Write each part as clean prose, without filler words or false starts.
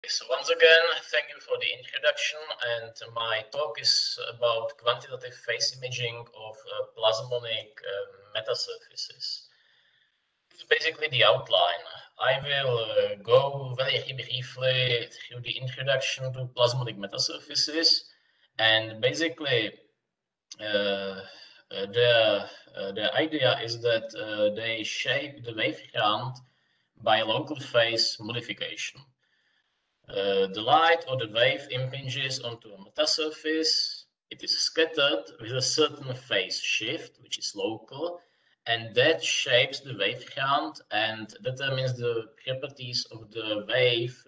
So once again, thank you for the introduction, and my talk is about quantitative phase imaging of plasmonic metasurfaces. This is basically the outline. I will go very briefly through the introduction to plasmonic metasurfaces, and basically the idea is that they shape the wavefront by local phase modification. The light or the wave impinges onto a metasurface. It is scattered with a certain phase shift, which is local, and that shapes the wavefront and determines the properties of the wave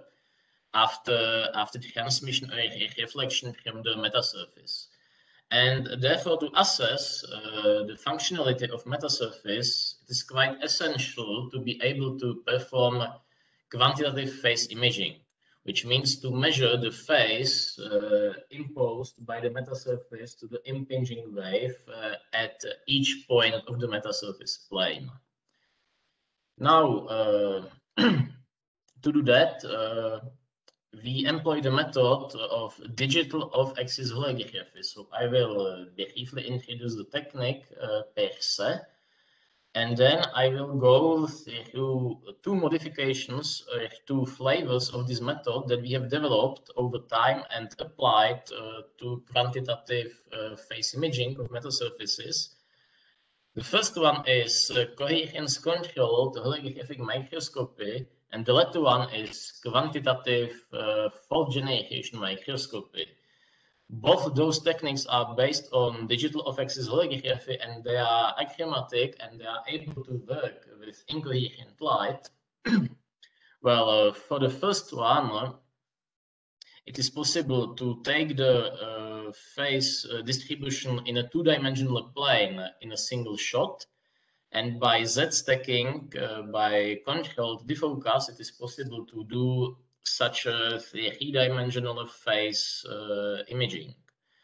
after transmission or reflection from the metasurface. And therefore, to assess the functionality of metasurface, it is quite essential to be able to perform quantitative phase imaging, which means to measure the phase imposed by the metasurface to the impinging wave at each point of the metasurface plane. Now, to do that, we employ the method of digital off-axis holography. So I will briefly introduce the technique per se, and then I will go through two modifications, two flavors of this method that we have developed over time and applied to quantitative phase imaging of metasurfaces. The first one is coherence-controlled holographic microscopy, and the latter one is quantitative fault generation microscopy. Both those techniques are based on digital off-axis holography, and they are achromatic and they are able to work with incoherent light. Well, for the first one, it is possible to take the phase distribution in a two-dimensional plane in a single shot. And by Z-stacking, by controlled defocus, it is possible to do such a three-dimensional phase imaging.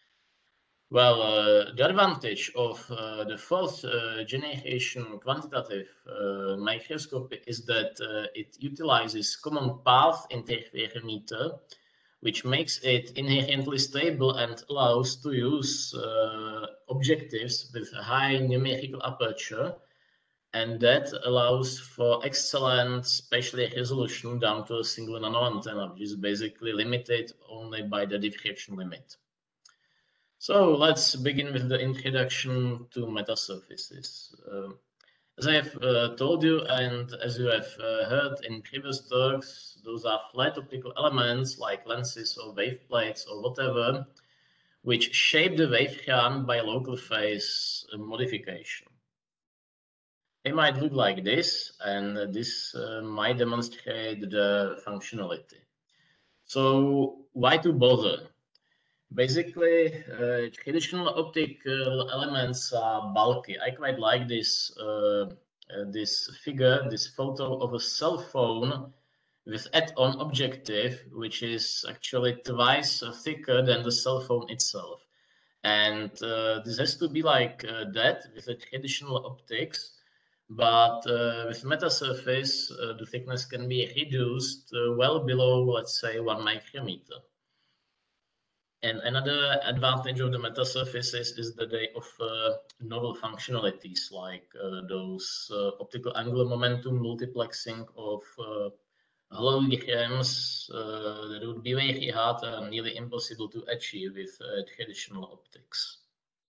Well, the advantage of the fourth generation quantitative microscopy is that it utilizes common path interferometer, which makes it inherently stable and allows to use objectives with a high numerical aperture, and that allows for excellent spatial resolution down to a single nanoantenna, which is basically limited only by the diffraction limit. So let's begin with the introduction to metasurfaces. As I have told you, and as you have heard in previous talks, those are flat optical elements like lenses or wave plates or whatever, which shape the wavefront by local phase modification. They might look like this, and this might demonstrate the functionality. So why to bother? Basically, traditional optical elements are bulky. I quite like this figure, this photo of a cell phone with add-on objective, which is actually twice thicker than the cell phone itself. And this has to be like that with the traditional optics. But with metasurface, the thickness can be reduced well below, let's say, 1 micrometer. And another advantage of the metasurfaces is that they offer novel functionalities like those optical angular momentum multiplexing of holograms that would be very hard and nearly impossible to achieve with traditional optics.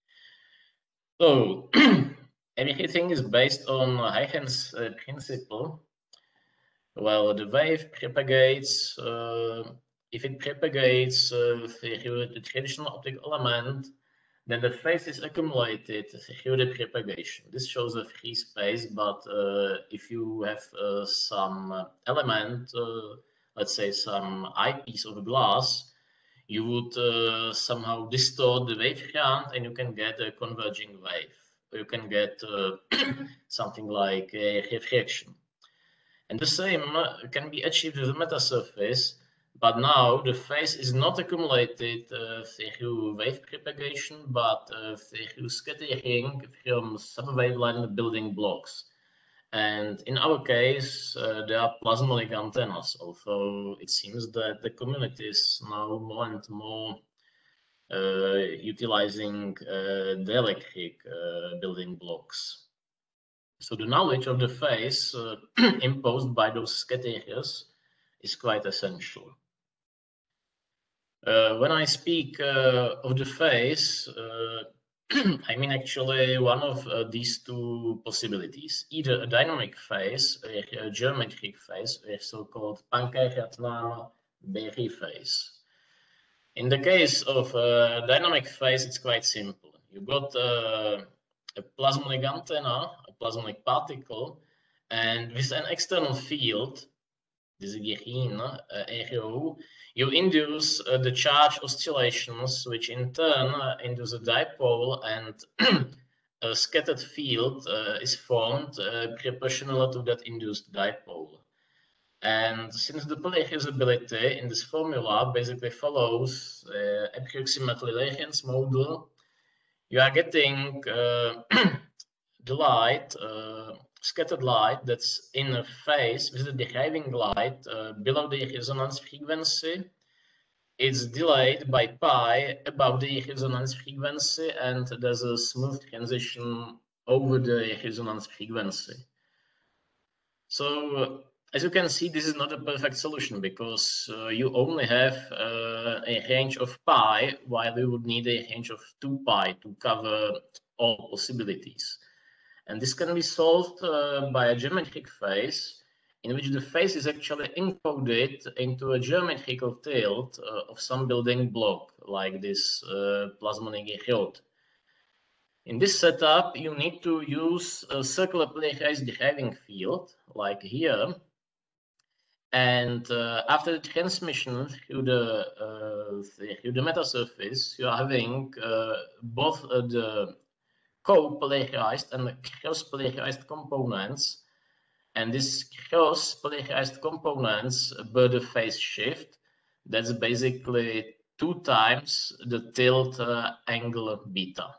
So everything is based on Huygens principle. Well, the wave propagates. If it propagates through the traditional optical element, then the phase is accumulated through the propagation. This shows a free space, but if you have some element, let's say some eyepiece of glass, you would somehow distort the wavefront and you can get a converging wave. You can get something like a refraction. And the same can be achieved with the metasurface, but now the phase is not accumulated through wave propagation, but through scattering from subwavelength building blocks. And in our case, there are plasmonic antennas, although it seems that the community is now more and more utilizing dielectric building blocks. So the knowledge of the phase imposed by those categories is quite essential. When I speak of the phase, I mean actually one of these two possibilities, either a dynamic phase or a geometric phase, or so-called Pankaj-Ratnama Berry phase. In the case of a dynamic phase, it's quite simple. You got a plasmonic antenna, a plasmonic particle, and with an external field, this is green arrow, you induce the charge oscillations, which in turn induce a dipole, and a scattered field is formed proportional to that induced dipole. And since the polarizability in this formula basically follows approximately Lorentz model, you are getting the light, scattered light that's in a phase with the deriving light below the resonance frequency. It's delayed by pi above the resonance frequency, and there's a smooth transition over the resonance frequency. So as you can see, this is not a perfect solution because you only have a range of pi, while you would need a range of 2 pi to cover all possibilities. And this can be solved by a geometric phase, in which the phase is actually encoded into a geometrical tilt of some building block, like this plasmonic rod. In this setup, you need to use a circular polarized deriving field, like here. And after the transmission through the metasurface, you are having both the co-polarized and the cross-polarized components. And these cross-polarized components bear the phase shift. That's basically 2 times the tilt angle beta.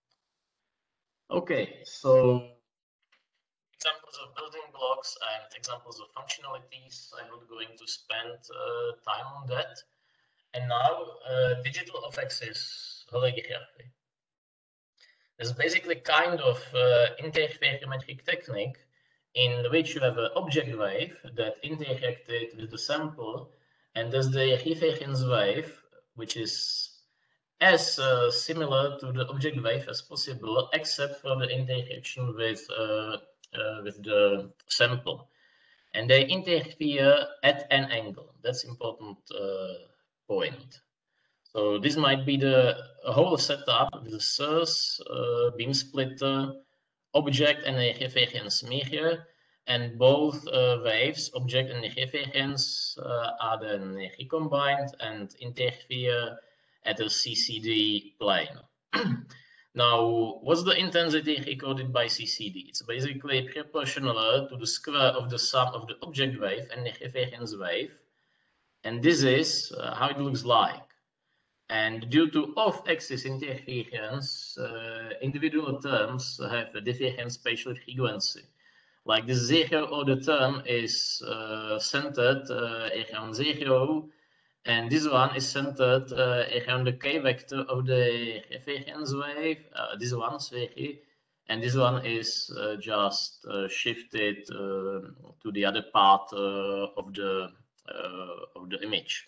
Okay, so examples of building blocks and examples of functionalities. I'm not going to spend time on that. And now, digital off-axis holography. It's basically kind of interferometric technique in which you have an object wave that interacted with the sample, and there's the reference wave, which is as similar to the object wave as possible, except for the interaction with the sample. And they interfere at an angle. That's important point. So this might be the whole setup with the source, beam splitter, object, and a reference mirror. And both waves, object and reference, are then recombined and interfere at a CCD plane. Now, what's the intensity recorded by CCD? It's basically proportional to the square of the sum of the object wave and the reference wave. And this is how it looks like. And due to off-axis interference, individual terms have a different spatial frequency. Like the zero order term is centered around 0, and this one is centered around the k vector of the reference wave. This one, sorry, and this one is just shifted to the other part of the image.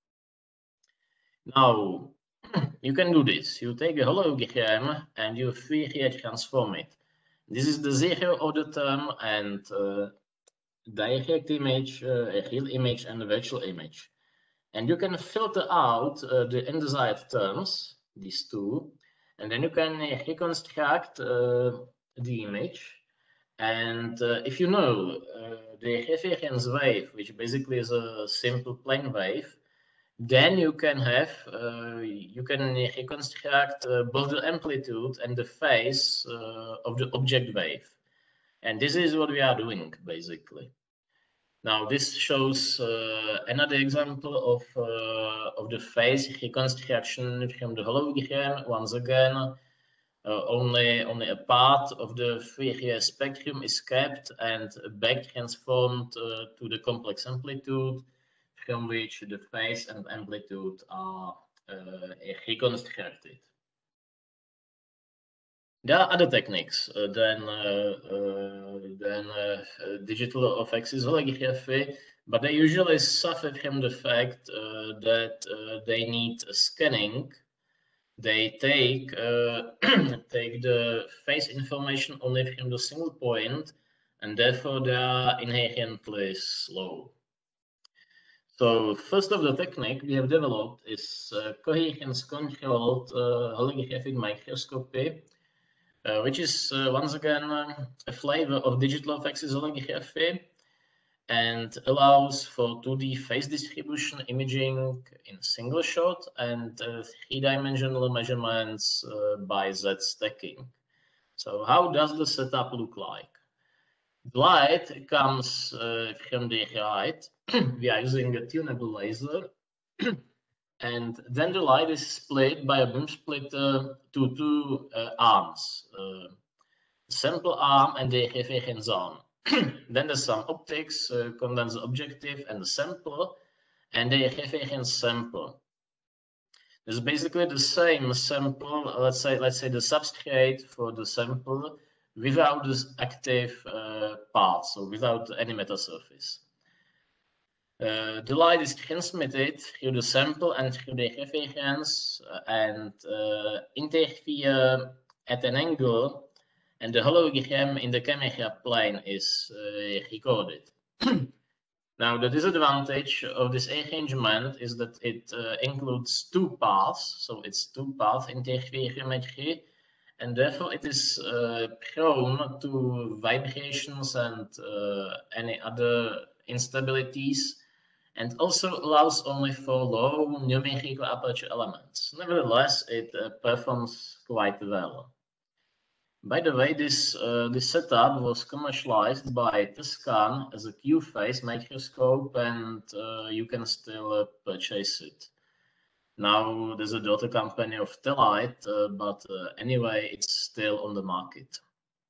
Now, you can do this. You take a hologram and you Fourier transform it. This is the zero order term and direct image, a real image, and a virtual image. And you can filter out the undesired terms, these two, and then you can reconstruct the image. And if you know the reference wave, which basically is a simple plane wave, then you can have, you can reconstruct both the amplitude and the phase of the object wave. And this is what we are doing, basically. Now, this shows another example of the phase reconstruction from the hologram. Once again, only a part of the Fourier spectrum is kept and back transformed to the complex amplitude from which the phase and amplitude are reconstructed. There are other techniques than digital off-axis holography, but they usually suffer from the fact that they need scanning. They take take the phase information only from the single point, and therefore they are inherently slow. So first of the technique we have developed is coherence-controlled holographic microscopy, which is once again a flavor of digital off-axis holography and allows for 2D phase distribution imaging in single shot and three-dimensional measurements by Z stacking. So how does the setup look like? The light comes from the right. We are using a tunable laser. And then the light is split by a beam splitter to two arms, sample arm and the reference arm. Then there's some optics, condenser objective and the sample, and the reference sample. It's basically the same sample, let's say the substrate for the sample without this active part, so without any metasurface. The light is transmitted through the sample and through the reference and interfere at an angle, and the hologram in the camera plane is recorded. Now, the disadvantage of this arrangement is that it includes two paths, so it's two-path interferometry, and therefore it is prone to vibrations and any other instabilities, and also allows only for low numerical aperture elements. Nevertheless, it performs quite well. By the way, this setup was commercialized by Tescan as a Q-phase microscope, and you can still purchase it. Now there's a daughter company of Telite, but anyway, it's still on the market.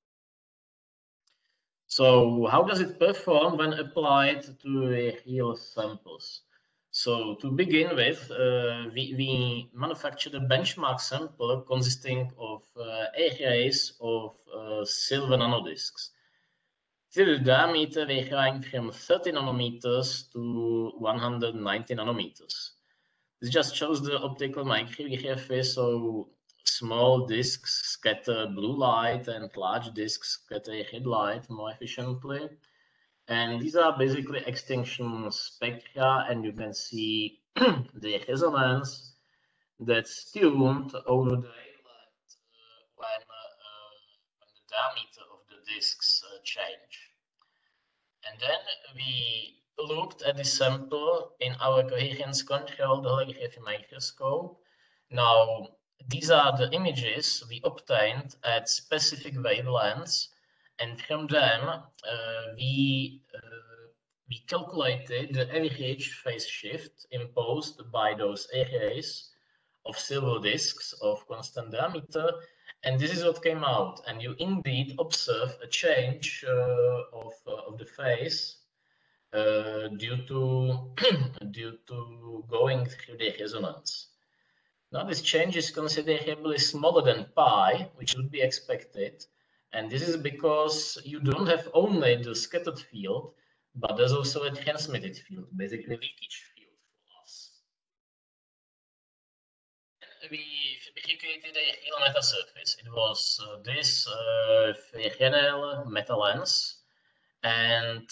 So how does it perform when applied to real samples? So to begin with, we manufactured a benchmark sample consisting of arrays of silver nanodiscs. The diameter varying from 30 nanometers to 190 nanometers. This just shows the optical micrography, so small discs scatter blue light and large discs scatter red light more efficiently. And these are basically extinction spectra, and you can see the resonance that's tuned over the wavelength when the diameter of the discs change. And then we looked at the sample in our coherence-controlled holography microscope. Now, these are the images we obtained at specific wavelengths, and from them we calculated the average phase shift imposed by those arrays of silver discs of constant diameter, and this is what came out. And you indeed observe a change of the phase due to going through the resonance. Now this change is considerably smaller than pi, which would be expected, and this is because you don't have only the scattered field, but there's also a transmitted field, basically a leakage field for us. We fabricated a real metasurface. It was this Fresnel metal lens, and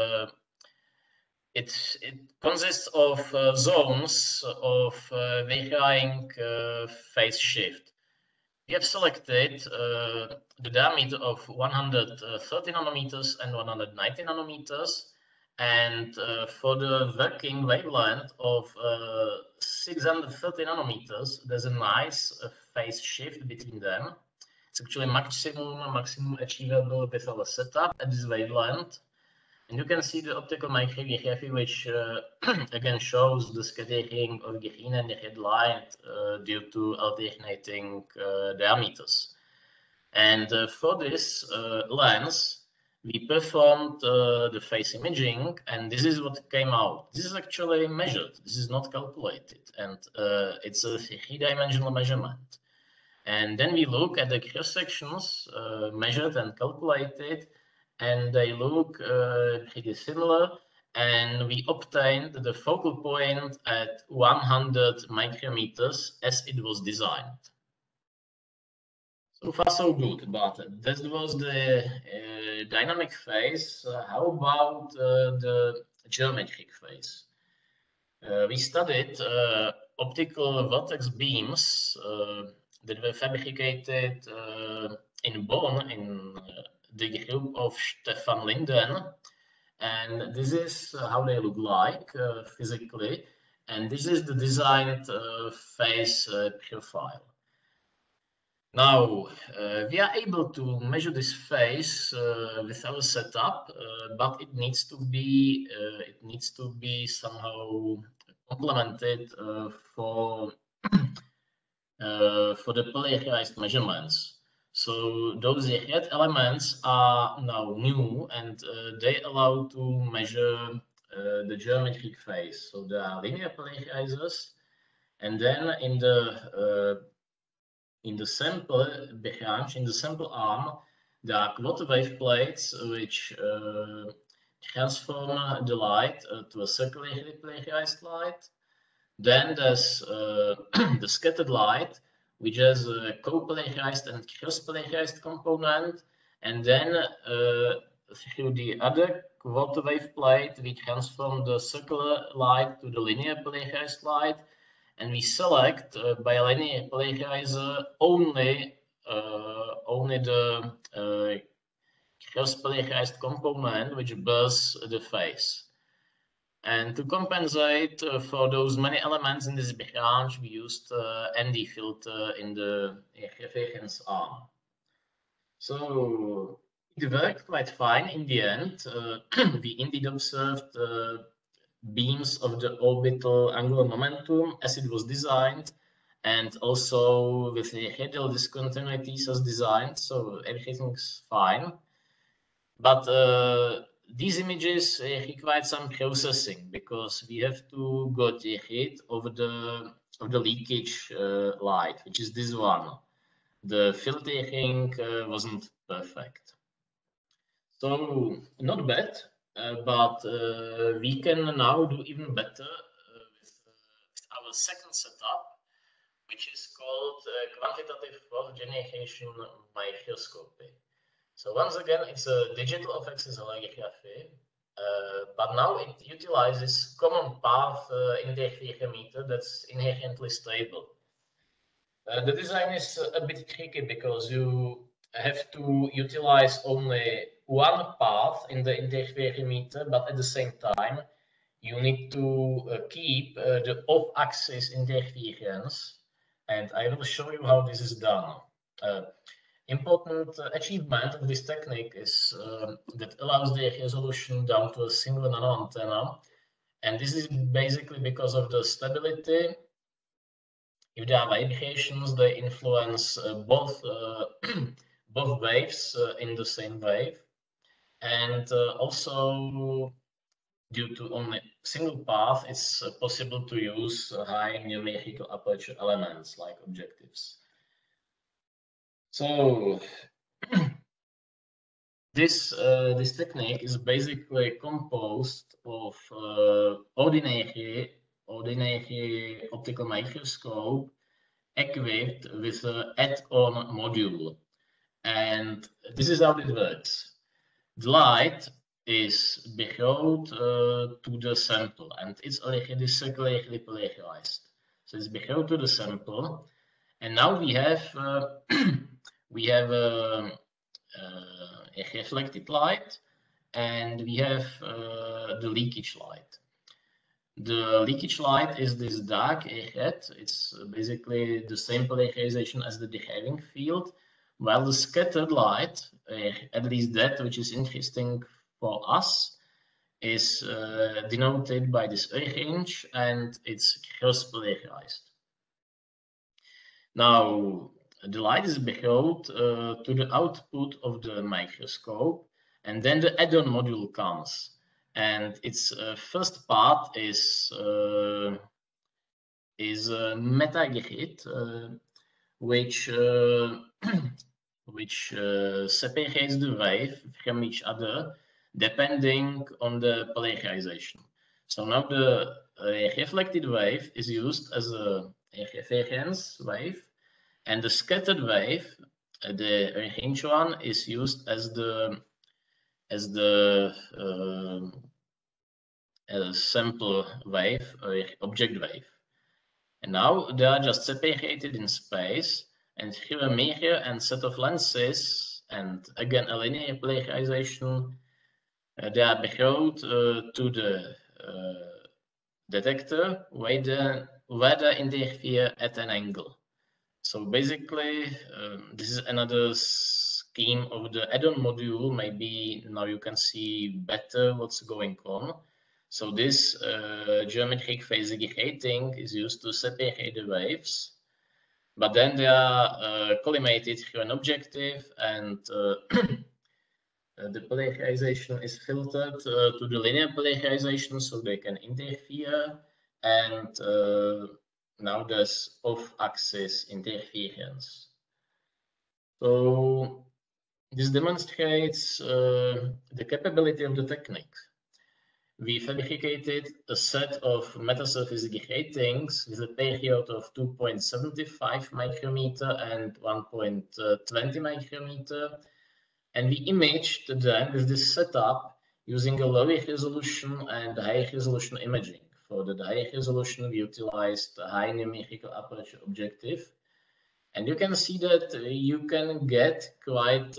it consists of zones of varying phase shift. We have selected the diameter of 130 nanometers and 190 nanometers, and for the working wavelength of 630 nanometers, there's a nice phase shift between them. It's actually maximum achievable with our setup at this wavelength. And you can see the optical micrography, which again shows the scattering of green and red light due to alternating diameters. And for this lens, we performed the face imaging, and this is what came out. This is actually measured. This is not calculated, and it's a three-dimensional measurement. And then we look at the cross sections measured and calculated, and they look pretty similar. And we obtained the focal point at 100 micrometers as it was designed. So far, so good, but that was the dynamic phase. How about the geometric phase? We studied optical vortex beams that were fabricated in Bonn in the group of Stefan Linden. And this is how they look like physically. And this is the designed phase profile. Now, we are able to measure this phase with our setup, but it needs to be somehow complemented for the polarized measurements. So those red elements are now new, and they allow to measure the geometric phase. So there are linear polarizers, and then in the sample branch, in the sample arm, there are quarter wave plates which transform the light to a circularly polarized light. Then there's the scattered light, which has a co-polarized and cross-polarized component. And then through the other quarter wave plate, we transform the circular light to the linear polarized light. And we select by a linear polarizer only the cross-polarized component which bears the phase. And to compensate for those many elements in this branch, we used ND filter in the reference arm. So it worked quite fine in the end. We indeed observed beams of the orbital angular momentum as it was designed, and also with the radial discontinuities as designed, so everything's fine. But these images require some processing because we have to get rid of the leakage light, which is this one. The filtering wasn't perfect. So not bad. But we can now do even better with our second setup, which is called quantitative force generation microscopy. So once again, it's a digital off-axis holography, but now it utilizes common path interferometer that's inherently stable. The design is a bit tricky because you have to utilize only one path in the interferometer, but at the same time, you need to keep the off-axis interference, and I will show you how this is done. Important achievement of this technique is that allows the resolution down to a single nano antenna, and this is basically because of the stability. If there are vibrations, they influence both waves in the same wave, and also due to only single path, it's possible to use high numerical aperture elements like objectives. So this technique is basically composed of ordinary optical microscope equipped with an add-on module, and this is how it works. The light is brought to the sample, and it's already circularly polarized. So it's brought to the sample, and now we have a reflected light, and we have the leakage light. The leakage light is this dark red. It's basically the same polarization as the driving field, while the scattered light, at least that which is interesting for us, is denoted by this orange, and it's cross-polarized. Now, the light is brought to the output of the microscope, and then the add-on module comes. And its first part is a meta-grid, which separates the wave from each other depending on the polarization. So now the reflected wave is used as a reference wave, and the scattered wave, the range one, is used as the sample wave or object wave. And now they are just separated in space, and through a mirror and set of lenses, and again a linear polarization, they are brought to the detector where they interfere at an angle. So basically, this is another scheme of the add-on module. Maybe now you can see better what's going on. So this geometric phase grating is used to separate the waves, but then they are collimated through an objective, and the polarization is filtered to the linear polarization so they can interfere, and now there's off-axis interference. So this demonstrates the capability of the technique. We fabricated a set of metasurface gratings with a period of 2.75 micrometer and 1.20 micrometer, and we imaged them with this setup using a lower resolution and higher resolution imaging. For the higher resolution, we utilized a high numerical aperture objective, and you can see that you can get quite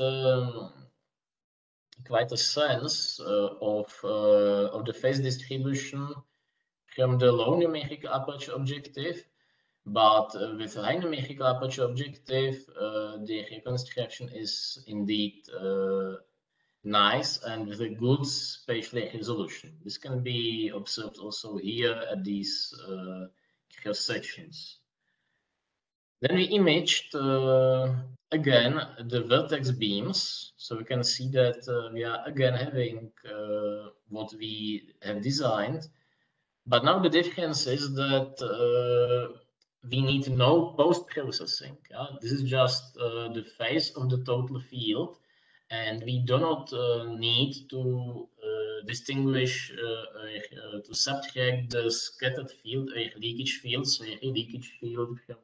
a sense of the phase distribution from the low numerical aperture objective, but with a high numerical aperture objective, the reconstruction is indeed nice and with a good spatial resolution. This can be observed also here at these cross sections. Then we imaged again the vertex beams, so we can see that we are again having what we have designed, but now the difference is that we need no post-processing. This is just the phase of the total field, and we do not need to distinguish to subtract the scattered field or leakage field, so a leakage field from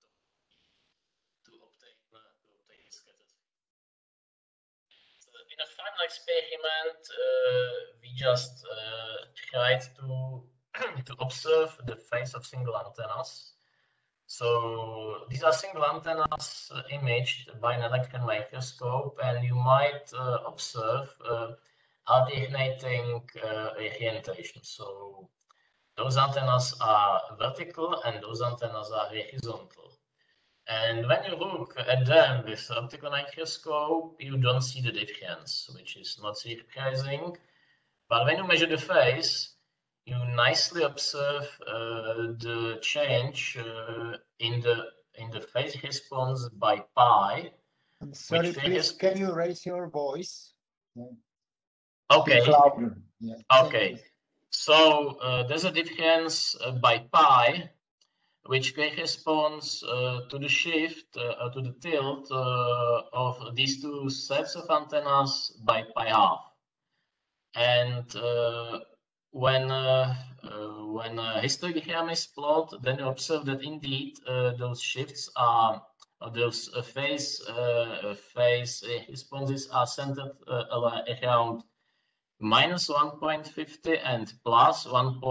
in a final experiment, we just tried to observe the phase of single antennas. So these are single antennas imaged by an electron microscope, and you might observe alternating orientation. So those antennas are vertical and those antennas are horizontal. And when you look at them with the optical microscope, you don't see the difference, which is not surprising. But when you measure the phase, you nicely observe the change in the phase response by pi. I'm sorry, please, can you raise your voice? Okay. Speak louder. Yeah. Okay. So there's a difference by pi, which corresponds to the shift, to the tilt of these two sets of antennas by pi half. And when a histogram is plotted, then you observe that indeed those shifts are, those phase responses are centered around minus 1.50 and plus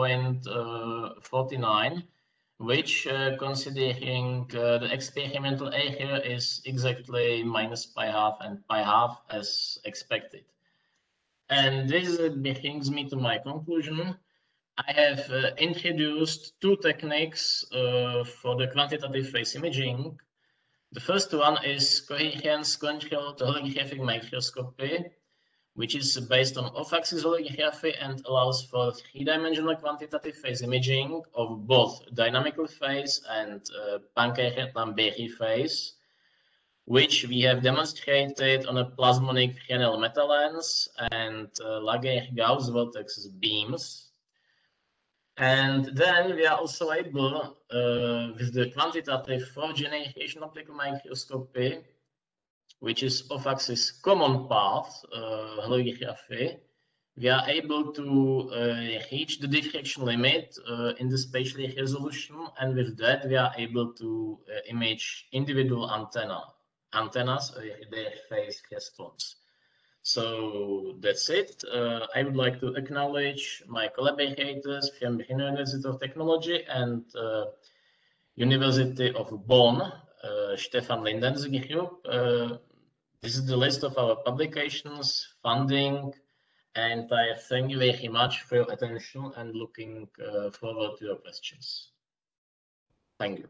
1.49. which, considering the experimental error, is exactly minus pi half and pi half as expected. And this brings me to my conclusion. I have introduced two techniques for the quantitative phase imaging. The first one is coherence controlled holographic microscopy, which is based on off-axis holography and allows for three-dimensional quantitative phase imaging of both dynamical phase and Pankart-Lamberi phase. which we have demonstrated on a plasmonic Fresnel meta-lens and Laguerre-Gauss vortex beams. And then we are also able, with the quantitative fourth generation optical microscopy, which is off-axis common path holography, we are able to reach the diffraction limit in the spatial resolution, and with that we are able to image individual antennas, their phase response. So that's it. I would like to acknowledge my collaborators from Berlin University of Technology and University of Bonn, Stefan Linden's group. This is the list of our publications, funding, and I thank you very much for your attention and looking forward to your questions. Thank you.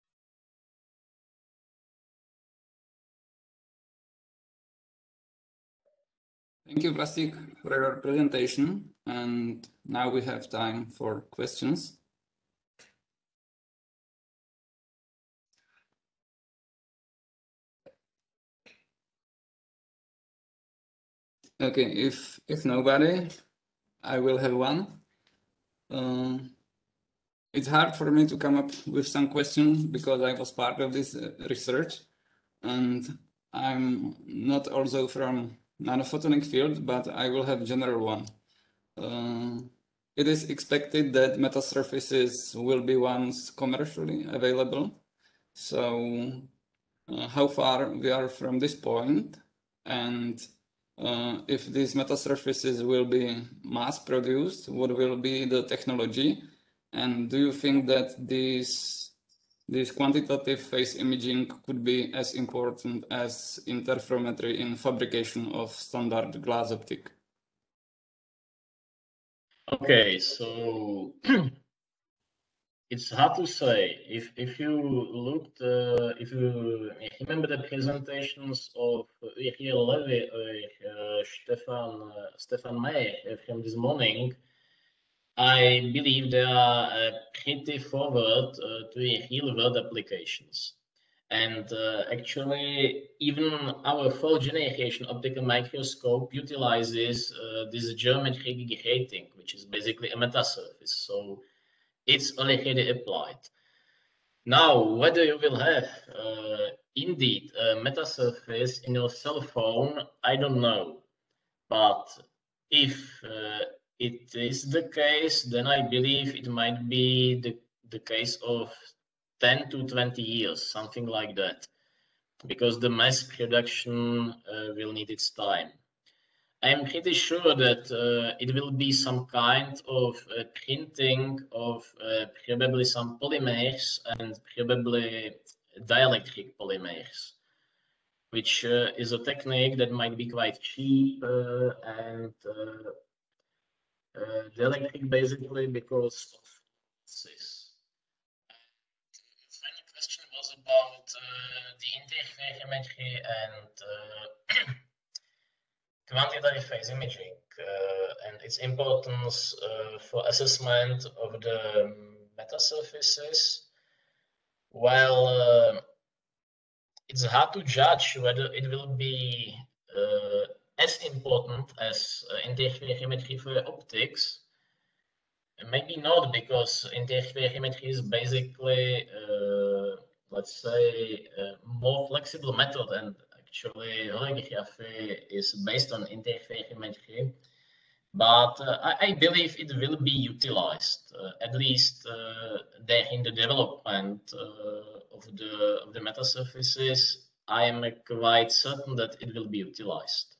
Thank you, Vlastik, for your presentation. And now we have time for questions. Okay, if nobody, I will have one. It's hard for me to come up with some questions because I was part of this research, and I'm not also from nanophotonic field, but I will have a general one. It is expected that metasurfaces will be once commercially available. So how far we are from this point, and if these metasurfaces will be mass produced, what will be the technology? And do you think that this quantitative phase imaging could be as important as interferometry in fabrication of standard glass optic? Okay, so it's hard to say. If you looked, if you remember the presentations of Uriel Levy or Stefan Meyer from this morning, I believe they are pretty forward to real world applications. And actually, even our fourth generation optical microscope utilizes this geometric grating, which is basically a metasurface. So it's already applied. Now, whether you will have indeed a metasurface in your cell phone, I don't know. But if it is the case, then I believe it might be the case of 10 to 20 years, something like that, because the mass production will need its time. I'm pretty sure that it will be some kind of printing of probably some polymers and probably dielectric polymers, which is a technique that might be quite cheap and dielectric basically because of this. The final question was about the interferometry and quantitative phase imaging and its importance for assessment of the metasurfaces. Well, it's hard to judge whether it will be as important as interferometry for optics. Maybe not, because interferometry is basically, let's say, a more flexible method, and actually holography is based on interferometry. But I believe it will be utilized, at least there in the development of the metasurfaces. I am quite certain that it will be utilized.